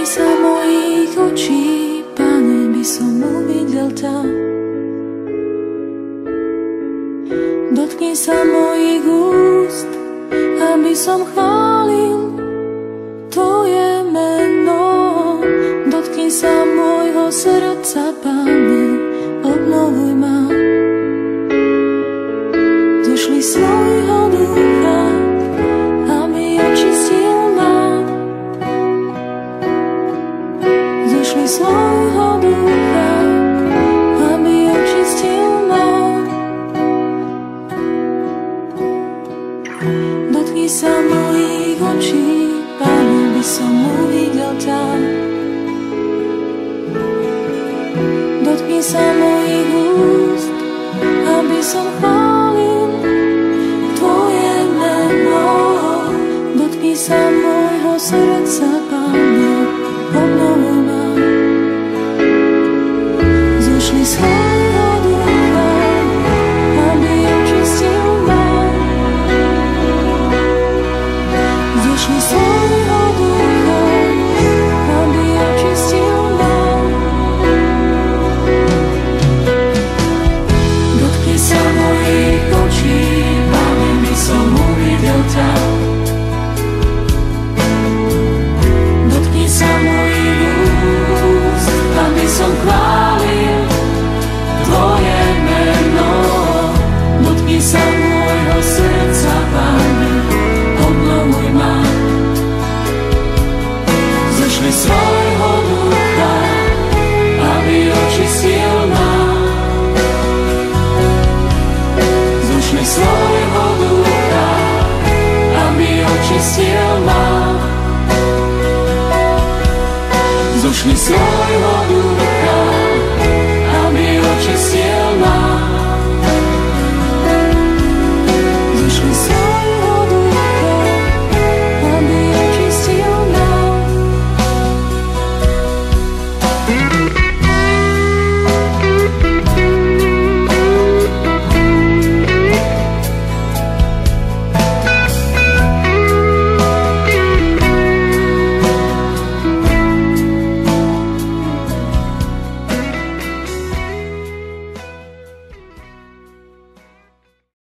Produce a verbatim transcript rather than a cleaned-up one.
sa mojich očí, Pane, by som uvidel ťa. Dotkni sa mojich úst, aby som chválil Tvoje meno. Dotkni sa môjho srdca, Pane, obnovuj ma. Zošli svojho ducha, aby očistil ma. Zošli svojho ducha, aby očistil ma. Dotkni sa mojich očí, Pane, by som uvidel ťa. Dotkni sa mojich úst, aby som chválil Tvoje meno. Dotkni sa môjho srdca, Pane, obnovuj ma. Zošli svojho ducha, aby očistil ma. Zošli svojho ducha, aby očistil ma. Dotkni sa mojich očí, Pane, by som uvidel ťa. Dotkni sa mojich úst, aby som chválil Tvoje meno. Dotkni sa môjho srdca, Pane, obnovuj ma. Zošli svojho ducha, aby očistil ma. Zošli svojho ducha, aby očistil ma. Zošli svojho ducha,